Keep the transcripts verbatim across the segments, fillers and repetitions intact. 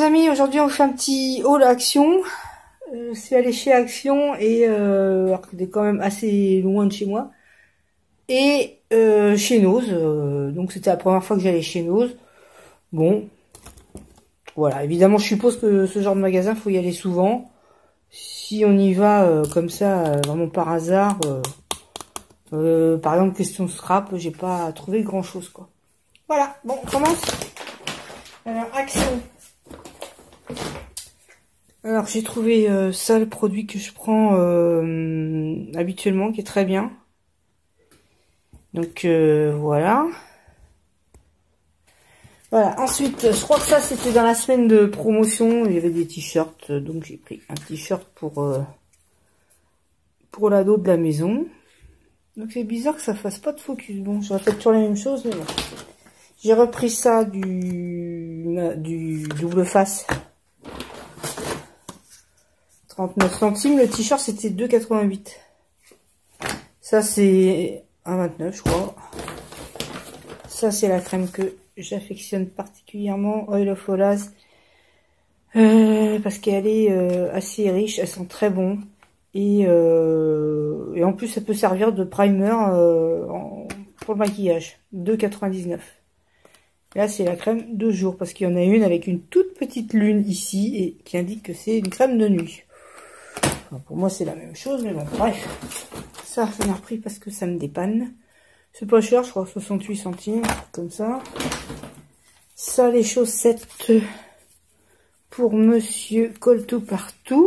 amis, aujourd'hui on fait un petit haul Action. Euh, c'est allé chez Action et euh, alors qu'il est quand même assez loin de chez moi. Et euh, chez Nose, euh, donc c'était la première fois que j'allais chez Nose. Bon, voilà, évidemment je suppose que ce genre de magasin faut y aller souvent. Si on y va euh, comme ça, euh, vraiment par hasard, euh, euh, par exemple question scrap, j'ai pas trouvé grand chose quoi. Voilà, bon on commence. Alors Action. Alors j'ai trouvé euh, ça, le produit que je prends euh, habituellement, qui est très bien. Donc euh, voilà. Voilà, ensuite je crois que ça c'était dans la semaine de promotion, il y avait des t-shirts, donc j'ai pris un t-shirt pour euh, pour l'ado de la maison. Donc c'est bizarre que ça fasse pas de focus, bon j'aurais peut-être toujours la même chose, mais bon. J'ai repris ça du, du double face. trente-neuf centimes, le t-shirt c'était deux quatre-vingt-huit. Ça c'est un vingt-neuf je crois. Ça c'est la crème que j'affectionne particulièrement, Oil of Olaz, euh, parce qu'elle est euh, assez riche, elles sont très bons et, euh, et en plus ça peut servir de primer euh, en, pour le maquillage. Deux quatre-vingt-dix-neuf. Là c'est la crème de jour parce qu'il y en a une avec une toute petite lune ici et qui indique que c'est une crème de nuit. Enfin, pour moi c'est la même chose, mais bon bref. Ça j'en ai repris parce que ça me dépanne. C'est pas cher, je crois soixante-huit centimes, comme ça. Ça, les chaussettes pour monsieur colle tout partout.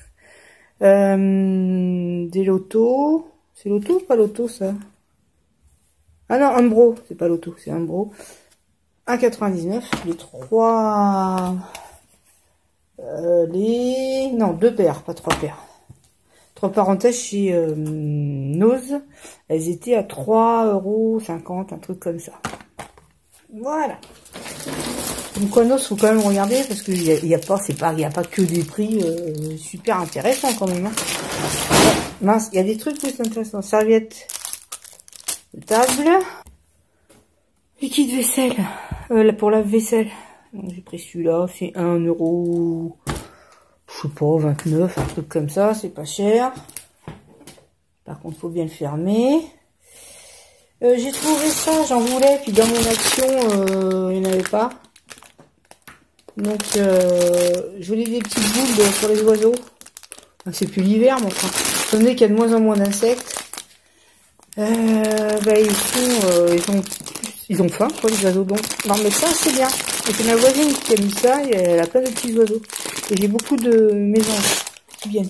Euh, des lotos. C'est loto ou pas loto, ça? Ah non, Umbro. C'est pas loto, c'est Umbro. un quatre-vingt-dix-neuf. Les trois... Euh, les... Non, deux paires, pas trois paires. Trois parenthèses chez euh, Nose, elles étaient à trois euros cinquante, un truc comme ça. Voilà. Donc quoi, Nose, faut quand même regarder parce qu'il y a, y a pas, c'est pas, il y a pas que des prix euh, super intéressants quand même. Hein. Ouais, mince, il y a des trucs plus intéressants. Serviette de table, liquide vaisselle, euh, pour la vaisselle. J'ai pris celui-là, c'est un euro. Je sais pas, vingt-neuf, un truc comme ça, c'est pas cher. Par contre, faut bien le fermer. Euh, j'ai trouvé ça, j'en voulais, puis dans mon Action, euh, il n'y en avait pas. Donc, euh, je voulais des petites boules pour les oiseaux. Enfin, c'est plus l'hiver, mais enfin, étant donné qu'il y a de moins en moins d'insectes, euh, bah, ils sont, euh, ils ont, ils ont faim, quoi, les oiseaux. Donc, leur mettre ça, c'est bien. Et c'est ma voisine qui a mis ça, et elle a plein de petits oiseaux. Et j'ai beaucoup de mésanges qui viennent.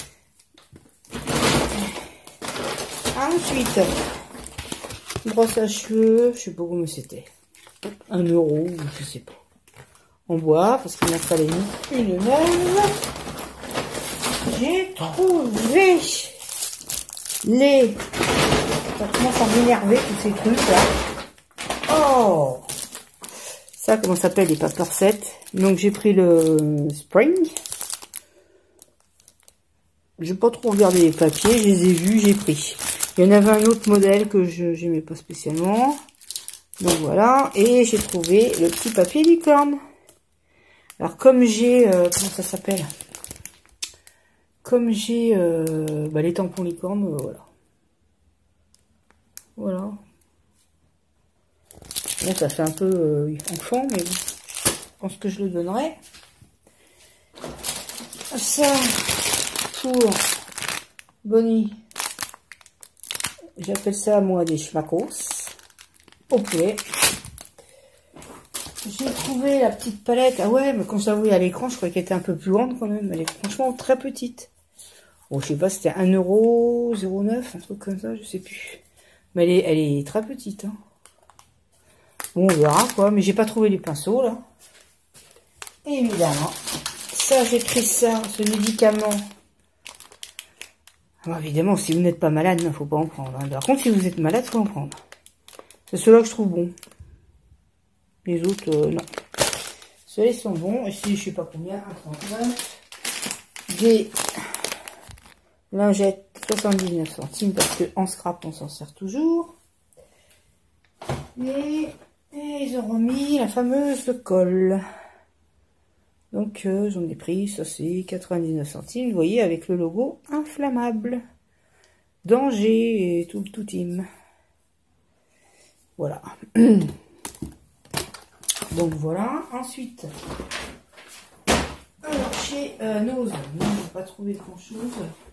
Ensuite, brosse à cheveux, je sais pas comment c'était. Un euro, je sais pas. En bois, parce qu'il m'a fallu une neuve. J'ai trouvé les... Ça commence à m'énerver tous ces trucs là. Oh! Ça, comment ça s'appelle, les paper sets. Donc j'ai pris le Spring. J'ai pas trop regardé les papiers, je les ai vus, j'ai pris. Il y en avait un autre modèle que je n'aimais pas spécialement. Donc voilà, et j'ai trouvé le petit papier licorne. Alors comme j'ai, euh, comment ça s'appelle? Comme j'ai euh, bah, les tampons licorne, euh, voilà. Voilà. Bon, ça fait un peu euh, enfant, mais bon, je pense que je le donnerai. Ça, pour Bonnie, j'appelle ça moi des schmackos au poulet. J'ai trouvé la petite palette. Ah ouais, mais quand je l'ai vue à l'écran, je croyais qu'elle était un peu plus grande quand même. Elle est franchement très petite. Bon, je sais pas, c'était un euro zéro neuf, un truc comme ça, je sais plus. Mais elle est, elle est très petite. Hein. Bon, on verra quoi, mais j'ai pas trouvé les pinceaux là. Et évidemment, ça j'ai pris ça, ce médicament. Alors, évidemment, si vous n'êtes pas malade, il ne faut pas en prendre. Hein. Par contre, si vous êtes malade, il faut en prendre. C'est ceux-là que je trouve bons. Les autres, euh, non. Ceux-là, ils sont bons. Et si je sais pas combien, un trente-neuf. Des lingettes, soixante-dix-neuf centimes, parce que en scrap, on s'en sert toujours. Et, et ils ont remis la fameuse colle. Donc euh, j'en ai pris, ça c'est quatre-vingt-dix-neuf centimes, vous voyez, avec le logo inflammable. Danger et tout le tout team. Voilà. Donc voilà. Ensuite, alors chez euh, Nose, non, je n'ai pas trouvé grand chose.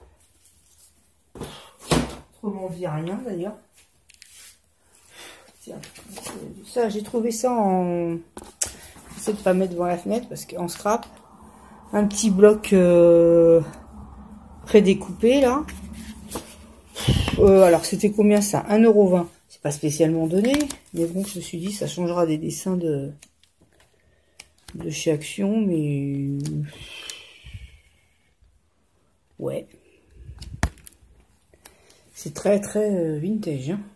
Autrement dit, rien d'ailleurs. Tiens, ça j'ai trouvé ça en. J'essaie de pas mettre devant la fenêtre parce qu'en scrap, un petit bloc euh, prédécoupé là. Euh, alors c'était combien ça? un euro vingt. C'est pas spécialement donné, mais bon, je me suis dit ça changera des dessins de de chez Action, mais ouais, c'est très très euh, vintage. Hein.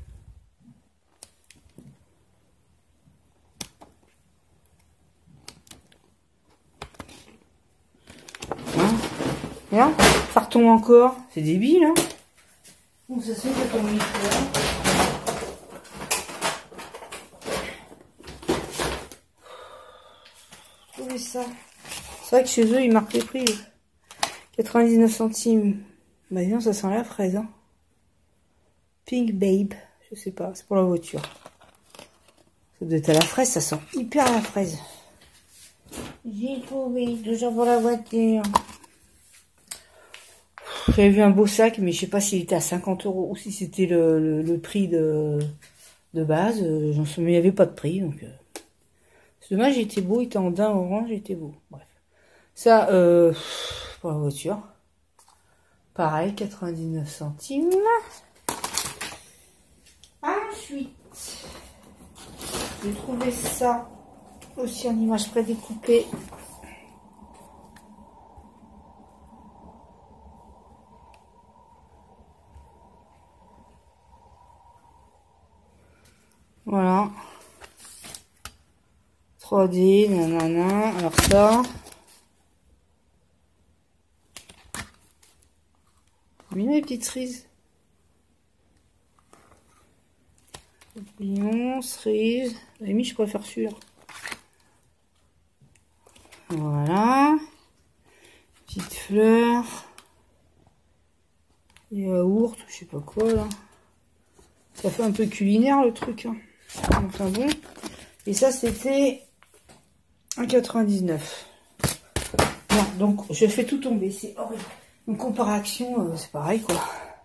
Hein, là, ça retombe encore, c'est débile. Hein. Bon, ça se fait que tombe une fois. Trouvez ça. C'est vrai que chez eux, ils marquent les prix. quatre-vingt-dix-neuf centimes. Bah non, ça sent la fraise. Hein. Pink Babe. Je sais pas, c'est pour la voiture. Ça doit être à la fraise, ça sent hyper la fraise. J'ai trouvé, toujours pour la voiture. J'avais vu un beau sac, mais je sais pas s'il était à cinquante euros ou si c'était le, le, le prix de, de base. J'en sais, mais il n'y avait pas de prix, donc... Euh... C'est dommage, il était beau, il était en daim orange, il était beau. Bref. Ça, euh, pour la voiture. Pareil, quatre-vingt-dix-neuf centimes. Ensuite, j'ai trouvé ça aussi en image prédécoupée. Voilà. trois D, nanana. Alors ça. Mignon les petites cerises. Papillon, cerise. À la limite, je préfère celui-là. Voilà. Petite fleur. Yaourt, je sais pas quoi là. Ça fait un peu culinaire le truc. Hein. Enfin bon. Et ça c'était un quatre-vingt-dix-neuf. Non, donc je fais tout tomber, c'est horrible. Donc comparé à Action, euh, c'est pareil quoi.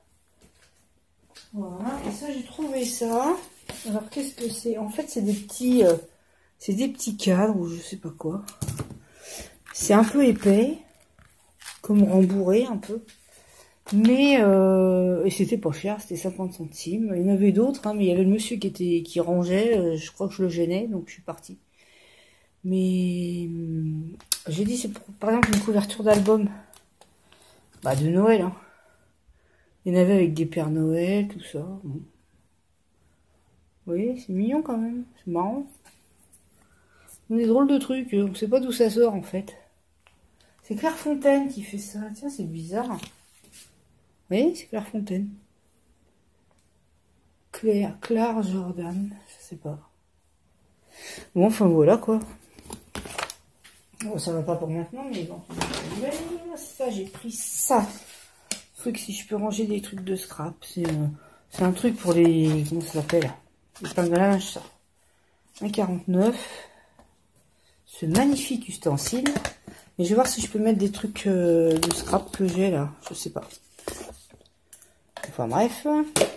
Voilà, et ça j'ai trouvé ça. Alors qu'est-ce que c'est? En fait c'est des petits euh, c'est des petits cadres ou je sais pas quoi. C'est un peu épais, comme rembourré un peu. Mais euh, et c'était pas cher, c'était cinquante centimes. Il y en avait d'autres, hein, mais il y avait le monsieur qui était qui rangeait, euh, je crois que je le gênais, donc je suis partie. Mais j'ai dit c'est pour, par exemple une couverture d'album. Bah de Noël, hein. Il y en avait avec des Pères Noël, tout ça. Bon. Vous voyez, c'est mignon quand même, c'est marrant. Des drôles de trucs, on sait pas d'où ça sort en fait. C'est Claire Fontaine qui fait ça, tiens c'est bizarre. Vous voyez, c'est Claire Fontaine. Claire, Claire Jordan, je sais pas. Bon, enfin voilà quoi. Bon, ça va pas pour maintenant, mais bon. Ça, j'ai pris ça. Truc si je peux ranger des trucs de scrap. C'est euh, un truc pour les... Comment ça s'appelle? Les épingles à linge, ça. un quarante-neuf. Ce magnifique ustensile. Mais je vais voir si je peux mettre des trucs euh, de scrap que j'ai là. Je sais pas. Enfin bref.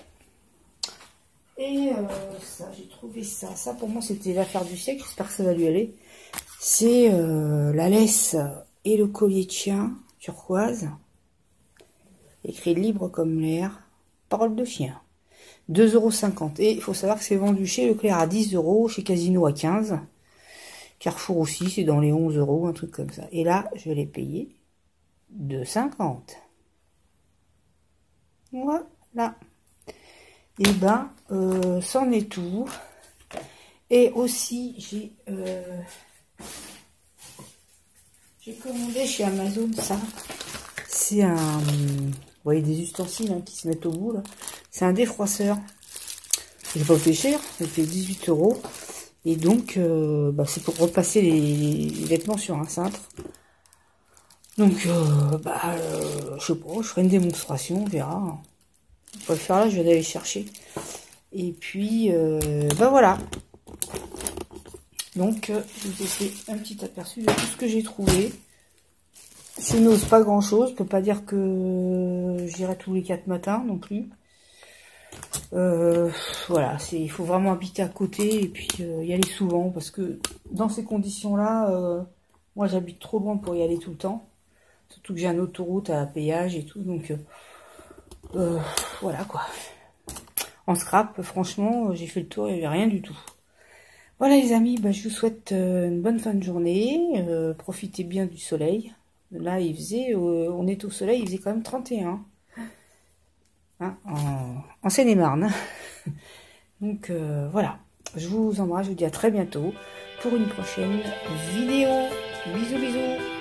Et euh, ça, j'ai trouvé ça. Ça pour moi c'était l'affaire du siècle. J'espère que ça va lui aller. C'est euh, la laisse et le collier de chien turquoise. Écrit libre comme l'air. Parole de chien. deux euros cinquante. Et il faut savoir que c'est vendu chez Leclerc à dix euros. Chez Casino à quinze. Carrefour aussi, c'est dans les onze euros. Un truc comme ça. Et là, je l'ai payé deux cinquante. Voilà. Et ben, euh, c'en est tout. Et aussi, j'ai euh, j'ai commandé chez Amazon ça. C'est un, vous voyez des ustensiles hein, qui se mettent au bout là. C'est un défroisseur. C'est pas fait cher, ça fait dix-huit euros. Et donc, euh, bah, c'est pour repasser les, les vêtements sur un cintre. Donc, euh, bah, euh, je sais pas, je ferai une démonstration, on verra. On va le faire là, je vais aller chercher. Et puis, euh, bah voilà. Donc, euh, je vous ai fait un petit aperçu de tout ce que j'ai trouvé. C'est n'ose pas grand chose, je peux pas dire que j'irai tous les quatre matins non plus. Euh, voilà, c'est, il faut vraiment habiter à côté et puis euh, y aller souvent parce que dans ces conditions-là, euh, moi j'habite trop loin pour y aller tout le temps. Surtout que j'ai une autoroute à péage et tout, donc euh, euh, voilà quoi. En scrap, franchement, j'ai fait le tour, il n'y avait rien du tout. Voilà les amis, bah, je vous souhaite euh, une bonne fin de journée. Euh, profitez bien du soleil. Là, il faisait, euh, on est au soleil, il faisait quand même trente et un. Hein, en, en Seine-et-Marne. Donc euh, voilà, je vous embrasse, je vous dis à très bientôt pour une prochaine vidéo. Bisous bisous.